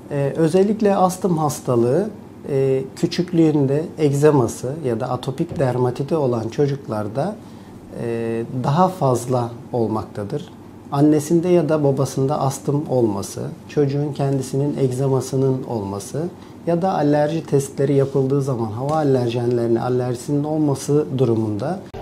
Özellikle astım hastalığı küçüklüğünde egzaması ya da atopik dermatiti olan çocuklarda daha fazla olmaktadır. Annesinde ya da babasında astım olması, çocuğun kendisinin egzamasının olması ya da alerji testleri yapıldığı zaman hava alerjenlerine alerjisinin olması durumunda